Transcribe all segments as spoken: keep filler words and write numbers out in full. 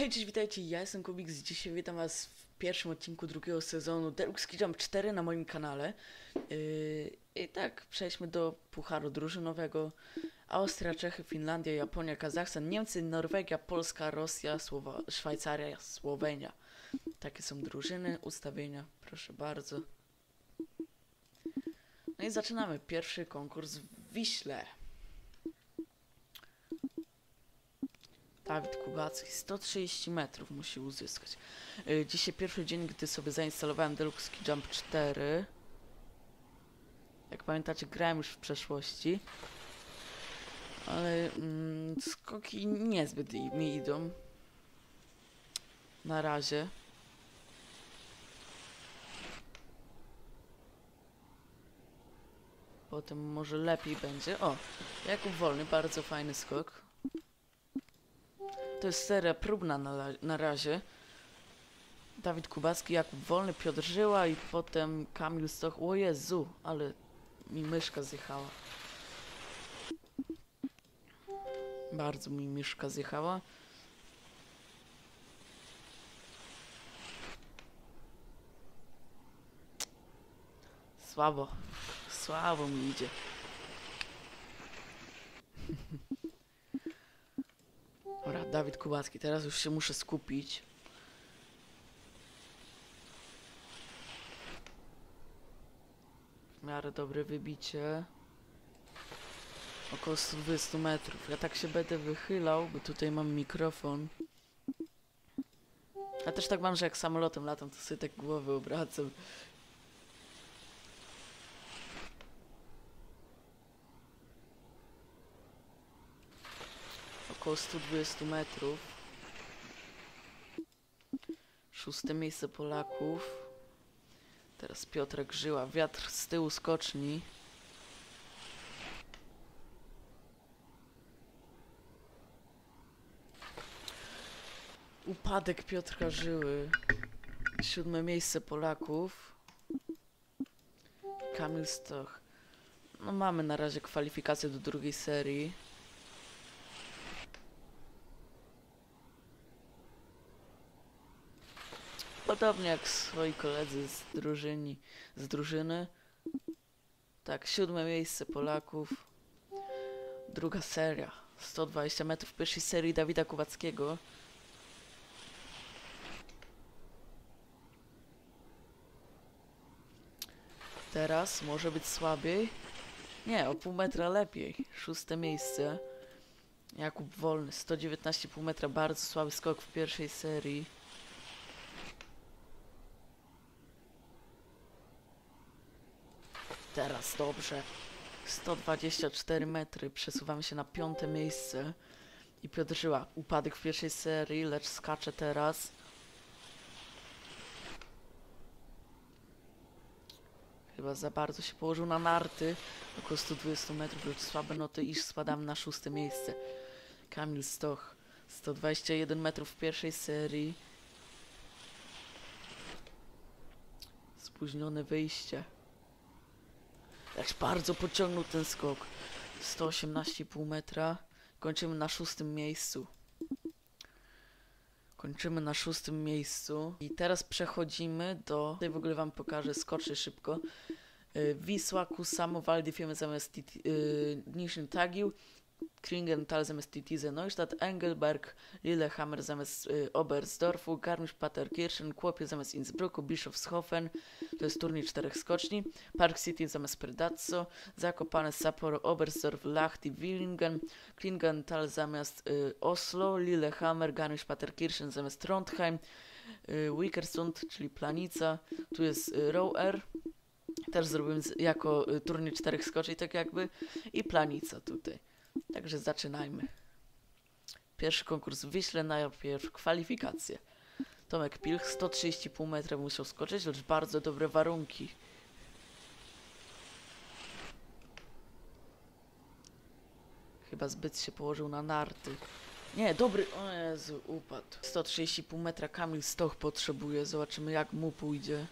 Hej, cześć, witajcie, ja jestem Kubiks, dzisiaj witam was w pierwszym odcinku drugiego sezonu Deluxe Ski Jump cztery na moim kanale. Yy, I tak, przejdźmy do pucharu drużynowego. Austria, Czechy, Finlandia, Japonia, Kazachstan, Niemcy, Norwegia, Polska, Rosja, Słowa Szwajcaria, Słowenia. Takie są drużyny, ustawienia, proszę bardzo. No i zaczynamy pierwszy konkurs w Wiśle. Dawid Kubacki, sto trzydzieści metrów musi uzyskać. Yy, dzisiaj pierwszy dzień, gdy sobie zainstalowałem Deluxe Ski Jump cztery. Jak pamiętacie, grałem już w przeszłości. Ale mm, skoki niezbyt mi idą. Na razie. Potem może lepiej będzie. O, Jakub Wolny, bardzo fajny skok. To jest seria próbna na, na razie. Dawid Kubacki, Jakub Wolny, Piotr Żyła i potem Kamil Stoch. O Jezu, ale mi myszka zjechała. Bardzo mi myszka zjechała. Słabo. Słabo mi idzie. Dobra, Dawid Kubacki, teraz już się muszę skupić. W miarę dobre wybicie. Około sto dwadzieścia metrów. Ja tak się będę wychylał, bo tutaj mam mikrofon. Ja też tak mam, że jak samolotem latam, to sobie tak głowę obracam. Około sto dwadzieścia metrów. Szóste miejsce Polaków. Teraz Piotrek Żyła. Wiatr z tyłu skoczni. Upadek Piotrka Żyły. Siódme miejsce Polaków. Kamil Stoch. No mamy na razie kwalifikację do drugiej serii. Podobnie jak swoi koledzy z drużyni, z drużyny. Tak, siódme miejsce Polaków. Druga seria. sto dwadzieścia metrów pierwszej serii Dawida Kubackiego. Teraz może być słabiej. Nie, o pół metra lepiej. Szóste miejsce. Jakub Wolny, sto dziewiętnaście i pół metra. Bardzo słaby skok w pierwszej serii. Teraz dobrze. sto dwadzieścia cztery metry. Przesuwamy się na piąte miejsce. I Piotr Żyła. Upadek w pierwszej serii, lecz skacze teraz. Chyba za bardzo się położył na narty. Około sto dwadzieścia metrów, lecz słabe noty, iż spadamy na szóste miejsce. Kamil Stoch. sto dwadzieścia jeden metrów w pierwszej serii. Spóźnione wyjście. Lecz bardzo pociągnął ten skok. sto osiemnaście i pół metra. Kończymy na szóstym miejscu. Kończymy na szóstym miejscu. I teraz przechodzimy do... Tutaj w ogóle wam pokażę, skoczę szybko. Yy, Wisła, Kusamo, Waldifiemy zamiast yy, Nischen Tagil. Klingenthal zamiast Titize Neustadt, Engelberg, Lillehammer zamiast y, Oberstdorfu, Garmisch-Partenkirchen, Kłopie zamiast Innsbrucku, Bischofshofen, to jest turniej czterech skoczni, Park City zamiast Predazzo, Zakopane, Sapporo, Oberstdorf, Lahti, Willingen, Klingenthal zamiast y, Oslo, Lillehammer, Garmisch-Partenkirchen zamiast Trondheim, y, Wickersund, czyli Planica, tu jest y, Rower, też zrobimy z, jako y, turniej czterech skoczni, tak jakby, i Planica tutaj. Także zaczynajmy. Pierwszy konkurs w Wiśle, najpierw kwalifikacje. Tomek Pilch, sto trzydzieści i pół metra musiał skoczyć, lecz bardzo dobre warunki. Chyba zbyt się położył na narty. Nie, dobry, o Jezu, upadł. sto trzydzieści i pół metra Kamil Stoch potrzebuje, zobaczymy jak mu pójdzie.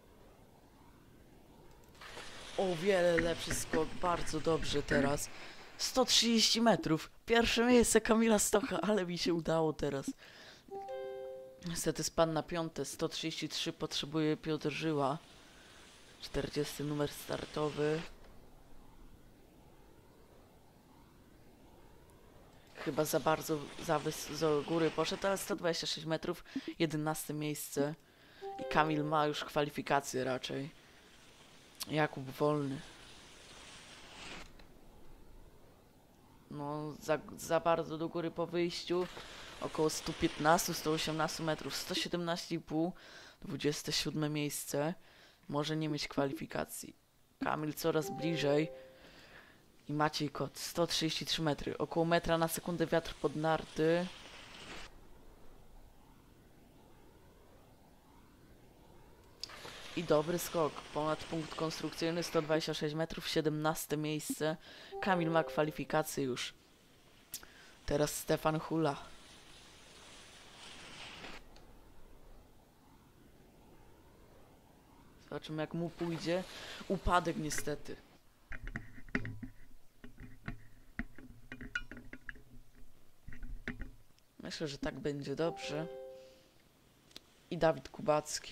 O wiele lepszy skok, bardzo dobrze teraz. sto trzydzieści metrów. Pierwsze miejsce Kamila Stocha, ale mi się udało teraz. Niestety spadł na piąte. sto trzydzieści trzy potrzebuje Piotr Żyła. czterdziesty numer startowy. Chyba za bardzo za, wys- za góry poszedł, ale sto dwadzieścia sześć metrów. jedenaste miejsce. I Kamil ma już kwalifikacje raczej. Jakub Wolny. No, za, za bardzo do góry po wyjściu. Około sto piętnaście sto osiemnaście metrów. sto siedemnaście i pół. dwudzieste siódme miejsce. Może nie mieć kwalifikacji. Kamil coraz bliżej. I Maciej Kot. sto trzydzieści trzy metry. Około metra na sekundę wiatr pod narty. I dobry skok. Ponad punkt konstrukcyjny. sto dwadzieścia sześć metrów. siedemnaste miejsce. Kamil ma kwalifikację już. Teraz Stefan Hula. Zobaczymy jak mu pójdzie. Upadek niestety. Myślę, że tak będzie dobrze. I Dawid Kubacki.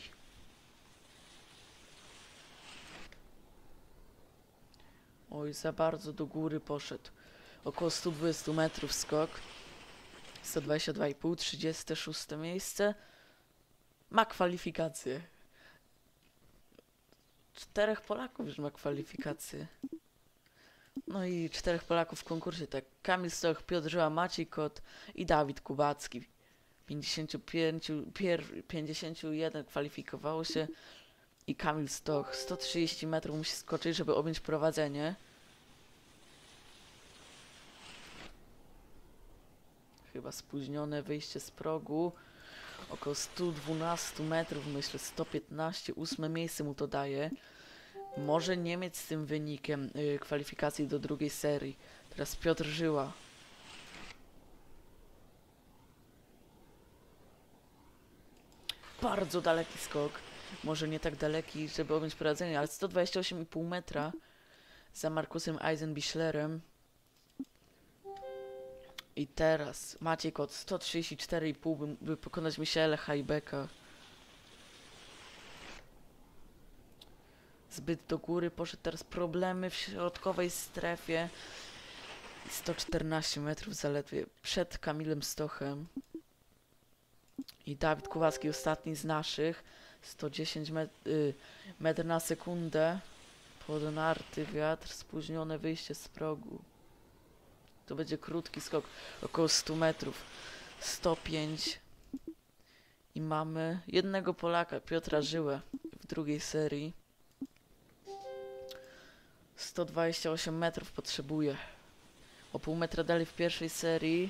Oj, za bardzo do góry poszedł. Około sto dwadzieścia metrów skok. sto dwadzieścia dwa i pół, trzydzieste szóste miejsce. Ma kwalifikację. Czterech Polaków już ma kwalifikację. No i czterech Polaków w konkursie, tak. Kamil Stoch, Piotr Żyła, Maciej Kot i Dawid Kubacki. pięćdziesiąt pięć, pier, pięćdziesiąt jeden kwalifikowało się i Kamil Stoch sto trzydzieści metrów musi skoczyć, żeby objąć prowadzenie. Chyba spóźnione wyjście z progu. Około sto dwanaście metrów, myślę sto piętnaście, ósme miejsce mu to daje. Może nie mieć z tym wynikiem yy, kwalifikacji do drugiej serii. Teraz Piotr Żyła. Bardzo daleki skok. Może nie tak daleki, żeby objąć prowadzenie, ale sto dwadzieścia osiem i pół metra za Markusem Eisenbichlerem. I teraz Maciej Kot sto trzydzieści cztery i pół, by, by pokonać Michaela Hajbeka. Zbyt do góry poszedł, teraz problemy w środkowej strefie. sto czternaście metrów zaledwie przed Kamilem Stochem. I Dawid Kubacki ostatni z naszych. sto dziesięć met y, metr na sekundę. Pod narty wiatr, spóźnione wyjście z progu. To będzie krótki skok, około sto metrów. sto pięć. I mamy jednego Polaka, Piotra Żyłę w drugiej serii. sto dwadzieścia osiem metrów potrzebuje. O pół metra dalej w pierwszej serii.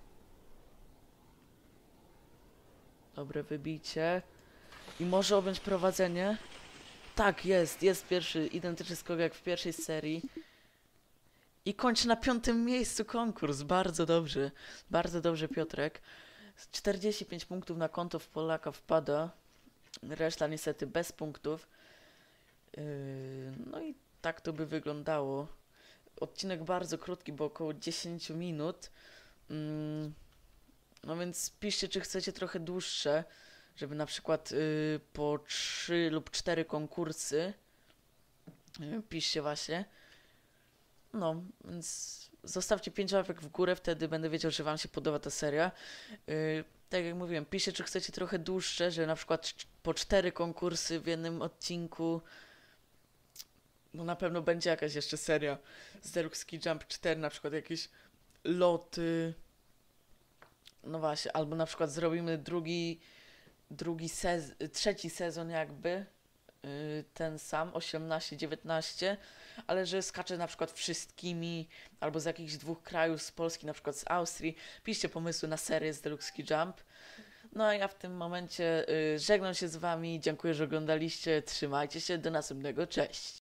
Dobre wybicie. I może objąć prowadzenie. Tak, jest, jest pierwszy, identyczny skok jak w pierwszej serii. I kończy na piątym miejscu konkurs. Bardzo dobrze. Bardzo dobrze, Piotrek. czterdzieści pięć punktów na konto w Polaka wpada. Reszta niestety bez punktów. Yy, no i tak to by wyglądało. Odcinek bardzo krótki, bo około dziesięć minut. Yy, no więc piszcie, czy chcecie trochę dłuższe, żeby na przykład yy, po trzy lub cztery konkursy. Yy, piszcie właśnie. No, więc zostawcie pięć łapek w górę, wtedy będę wiedział, że wam się podoba ta seria. Yy, tak jak mówiłem, piszcie, czy chcecie trochę dłuższe, że na przykład po cztery konkursy w jednym odcinku. No na pewno będzie jakaś jeszcze seria z Deluxe Ski Jump cztery, na przykład jakieś loty. No właśnie, albo na przykład zrobimy drugi, drugi sez trzeci sezon jakby. Ten sam, osiemnaście dziewiętnaście, ale że skaczę na przykład wszystkimi, albo z jakichś dwóch krajów, z Polski, na przykład z Austrii. Piszcie pomysły na serię z Deluxe Ski Jump. No a ja w tym momencie y, żegnam się z wami, dziękuję, że oglądaliście, trzymajcie się, do następnego, cześć!